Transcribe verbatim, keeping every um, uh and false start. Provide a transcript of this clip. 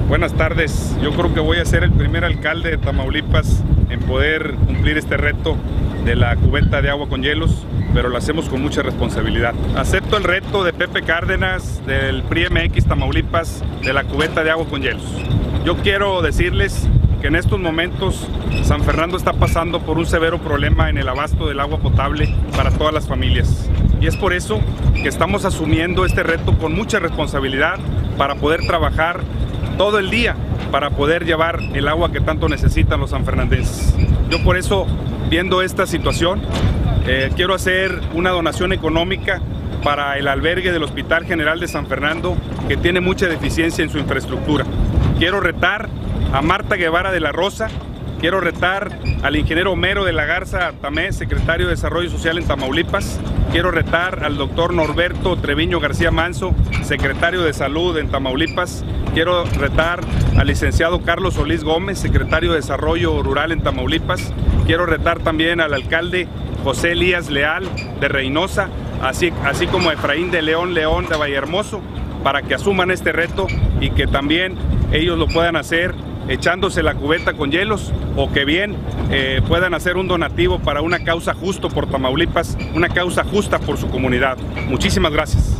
Buenas tardes. Yo creo que voy a ser el primer alcalde de Tamaulipas en poder cumplir este reto de la cubeta de agua con hielos, pero lo hacemos con mucha responsabilidad. Acepto el reto de Pepe Cárdenas, del P R I M X Tamaulipas, de la cubeta de agua con hielos. Yo quiero decirles que en estos momentos San Fernando está pasando por un severo problema en el abasto del agua potable para todas las familias. Y es por eso que estamos asumiendo este reto con mucha responsabilidad para poder trabajar todo el día para poder llevar el agua que tanto necesitan los sanfernandenses. Yo por eso, viendo esta situación, eh, quiero hacer una donación económica para el albergue del Hospital General de San Fernando, que tiene mucha deficiencia en su infraestructura. Quiero retar a Marta Guevara de la Rosa, quiero retar al ingeniero Homero de la Garza Tamé, secretario de Desarrollo Social en Tamaulipas, quiero retar al doctor Norberto Treviño García Manso, secretario de Salud en Tamaulipas, quiero retar al licenciado Carlos Solís Gómez, secretario de Desarrollo Rural en Tamaulipas, quiero retar también al alcalde José Elías Leal de Reynosa, así, así como a Efraín de León León de Vallehermoso, para que asuman este reto y que también ellos lo puedan hacer echándose la cubeta con hielos, o que bien eh, puedan hacer un donativo para una causa justa por Tamaulipas, una causa justa por su comunidad. Muchísimas gracias.